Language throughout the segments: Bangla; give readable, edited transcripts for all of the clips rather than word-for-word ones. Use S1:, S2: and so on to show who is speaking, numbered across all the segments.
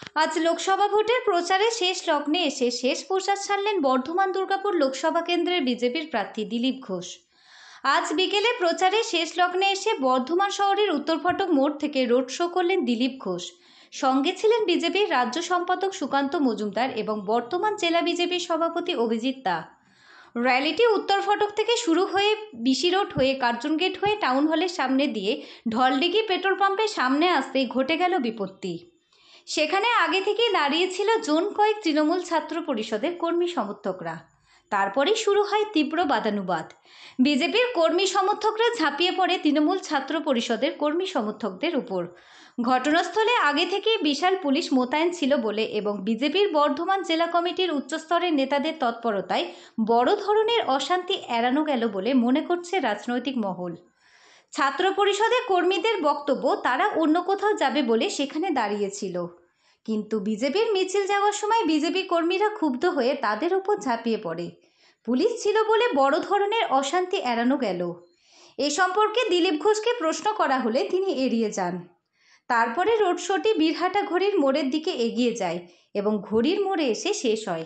S1: আজ লোকসভা ভোটের প্রচারে শেষ লগ্নে এসে শেষ প্রচার ছাড়লেন বর্ধমান দুর্গাপুর লোকসভা কেন্দ্রের বিজেপির প্রার্থী দিলীপ ঘোষ। আজ বিকেলে প্রচারে শেষ লগ্নে এসে বর্ধমান শহরের উত্তর ফটক মোড় থেকে রোড শো করলেন দিলীপ ঘোষ। সঙ্গে ছিলেন বিজেপির রাজ্য সম্পাদক সুকান্ত মজুমদার এবং বর্ধমান জেলা বিজেপির সভাপতি অভিজিৎ দাস। র্যালিটি উত্তর ফটক থেকে শুরু হয়ে বিসি রোড হয়ে কার্জন গেট হয়ে টাউন হলের সামনে দিয়ে ঢলডিঘি পেট্রোল পাম্পের সামনে আসতেই ঘটে গেল বিপত্তি। সেখানে আগে থেকেই দাঁড়িয়েছিল জোন কয়েক তৃণমূল ছাত্র পরিষদের কর্মী সমর্থকরা। তারপরেই শুরু হয় তীব্র বাদানুবাদ। বিজেপির কর্মী সমর্থকরা ঝাঁপিয়ে পড়ে তৃণমূল ছাত্র পরিষদের কর্মী সমর্থকদের উপর। ঘটনাস্থলে আগে থেকেই বিশাল পুলিশ মোতায়েন ছিল বলে এবং বিজেপির বর্ধমান জেলা কমিটির উচ্চস্তরের নেতাদের তৎপরতায় বড় ধরনের অশান্তি এড়ানো গেল বলে মনে করছে রাজনৈতিক মহল। ছাত্র পরিষদের কর্মীদের বক্তব্য তারা অন্য কোথাও যাবে বলে সেখানে দাঁড়িয়েছিল, কিন্তু বিজেপির মিছিল যাওয়ার সময় বিজেপি কর্মীরা ক্ষুব্ধ হয়ে তাদের উপর ঝাঁপিয়ে পড়ে। পুলিশ ছিল বলে বড় ধরনের অশান্তি এড়ানো গেল। এ সম্পর্কে দিলীপ ঘোষকে প্রশ্ন করা হলে তিনি এড়িয়ে যান। তারপরে রোড শোটি বীরহাটা ঘড়ির মোড়ের দিকে এগিয়ে যায় এবং ঘড়ির মোড়ে এসে শেষ হয়।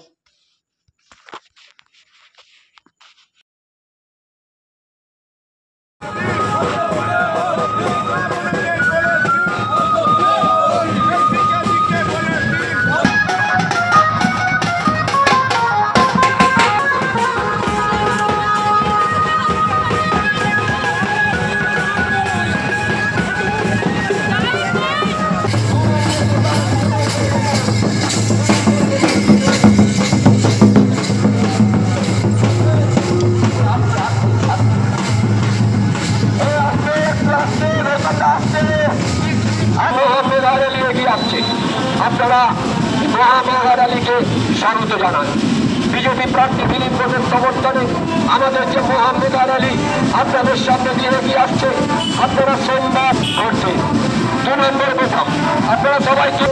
S2: আপনারা মোহাম্মদ আলীকে স্বাগত জানান। বিজেপি প্রার্থী দিলীপ ঘোষের সমর্থনে আমাদের যে মোহাম্মদ আলী আপনাদের সামনে দিয়ে এগিয়ে আসছে, আপনারা সোমবার করছে 2 নম্বর বোতাম। আপনারা সবাইকে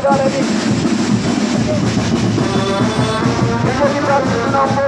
S2: বিজেপি প্রার্থী 2 নম্বর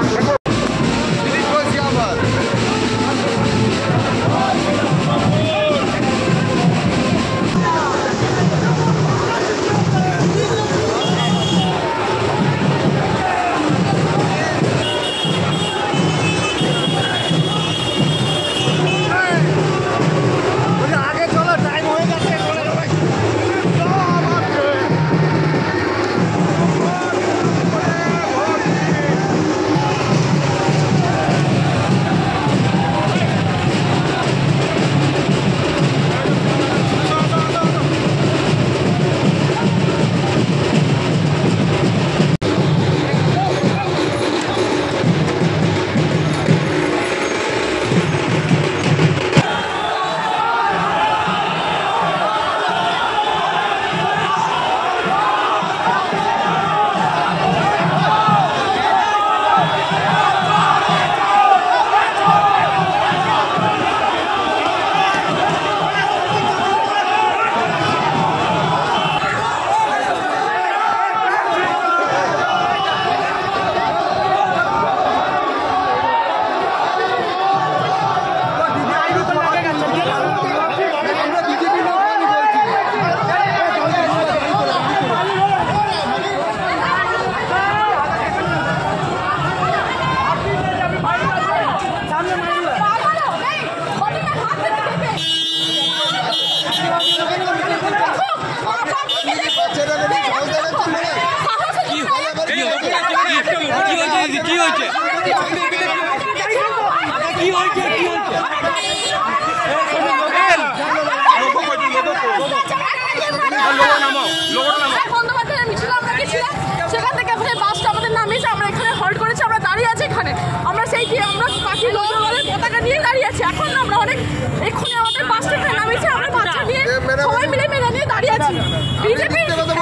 S3: সেখান থেকে বাসটা আমাদের নামিয়েছে, আমরা এখানে হল্ট করেছি, আমরা দাঁড়িয়ে আছি এখানে। আমরা সেই আমরা পাখি লোকের পতাকা নিয়ে দাঁড়িয়ে আছি। এখন আমরা অনেক এক্ষুনি আমাদের বাসটা এখানে নামিয়েছে, আমরা বাচ্চা নিয়ে সবাই মিলে মেলা নিয়ে দাঁড়িয়ে আছি। বিজেপি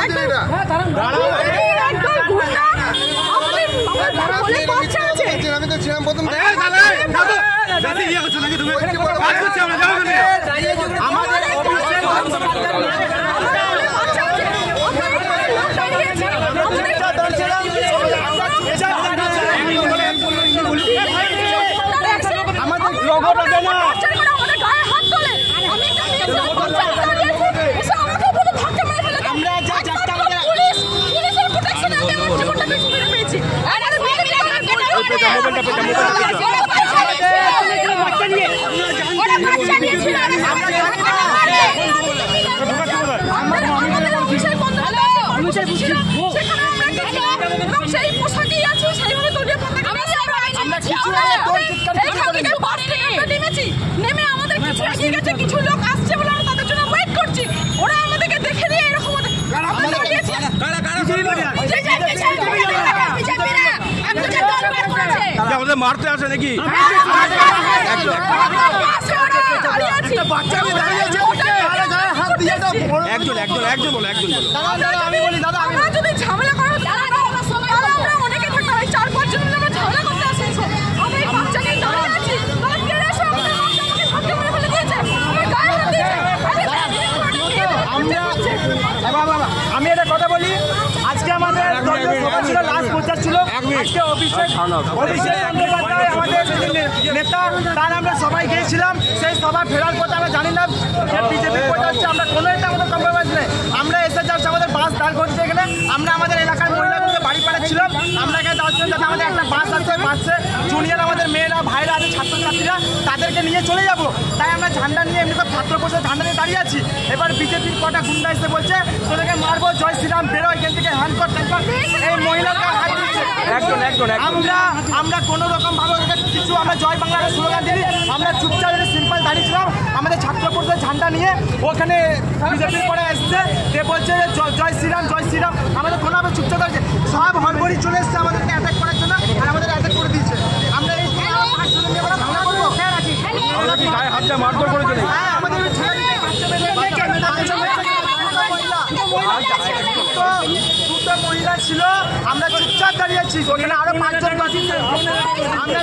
S3: আমি তো ছিলাম প্রথম ছিল, সেখানে আমরা গেছি এবং সেই পোশাকেই আছি, সেইভাবে দলীয় পতাকা নিয়ে নেমেছি। নেমে আমাদের কিছু এগিয়ে গেছে, কিছু লোক আসছে বলে আমরা তাদের জন্য ওয়েট করছি। ওরা আমাদেরকে দেখে নিয়ে এরকম
S4: আমাদের মারতে আসে নাকি? একজন বলো।
S3: আমরা যদি ঝামেলা করার আমরা অনেকে থাকতে হয়, 4-5 জন মিলে আমরা ঝামেলা করতে আসছে। আমরা এই বাচ্চাকে দাঁড়িয়ে আছি, তারা কেড়ে এসে আমাদের বাচ্চাকে হাতে মেরে ফেলে দিয়েছে, আমার গায়ে হাত দিয়েছে।
S5: আমি একটা কথা বলি, আজকে আমাদের দলীয় সভা ছিল, লাস্ট প্রচার ছিল। আজকে অভিষেক বন্দ্যোপাধ্যায় আমাদের নেতা, তার আমরা সবাই গিয়েছিলাম। সেই সভা ফেরার পথে আমরা জানি না যে বিজেপি কোটা হচ্ছে, আমরা কোনো একটা আমাদের কম্প্রোমাইজ নেই। আমরা এসে যাচ্ছি, আমাদের বাস দাঁড় করছে এখানে। আমরা আমাদের এলাকার মহিলাগুলোকে বাড়ি পাঠাচ্ছিলাম, আমরা এখানে দাঁড়াচ্ছিলাম যাতে আমাদের একটা বাস আছে, বাসে জুনিয়র আমাদের মেয়েরা ভাইরা আছে, ছাত্রছাত্রীরা, তাদেরকে নিয়ে চলে যাব। তাই আমরা ঝান্ডা নিয়ে এমনি ছাত্র পরিষদের ঝান্ডা নিয়ে দাঁড়িয়ে আছি। এবার বিজেপির কটা গুন্ডা এসে বলছে তোদেরকে মারবো, জয় শ্রীরাম, বেরো এখান থেকে, হ্যান্ড কর। এই মহিলাকে হাত দিচ্ছে। আমরা কোনো রকম ভাবে কিছু আমরা জয় বাংলার স্লোগান দিই, আমরা চুপচাপ সিম্পল দাঁড়িয়েছিলাম আমাদের ছাত্র পরিষদের ঝান্ডা নিয়ে। ওখানে বিজেপির পরে এসছে, যে বলছে জয় শ্রীরাম, জয় শ্রীরাম। আমাদের কোনোভাবে চুপচাপ দাঁড়িয়েছে, সব হড়বড়ি চলে এসছে আমাদেরকে অ্যাটাক করার জন্য, আর আমাদের অ্যাটাক করে দিয়েছে। আমরা এই ঝামেলা করবো,
S4: গায়ে হাতটা মারধর করেছে।
S5: হ্যাঁ, আমাদের দুটো মহিলা ছিল, আমরা চুপচাপ দাঁড়িয়েছি। ওখানে আরো 5 জন আমরা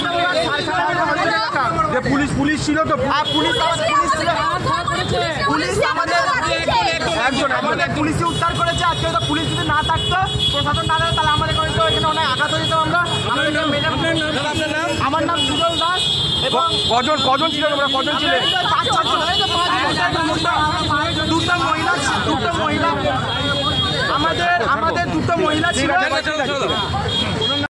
S4: পুলিশ ছিল তো,
S5: পুলিশ আমাদের পুলিশই উদ্ধার করেছে। আজকে তো পুলিশ যদি না থাকতো, প্রশাসন না থাকতো, তাহলে আমাদের এখানে অনেক আঘাত হয়ে যেত। আমার নাম সুজল দাস। এবং
S4: কজন ছিল তোমরা? কজন ছিলে?
S5: দুটো মহিলা আমাদের দুটো মহিলা ছিল।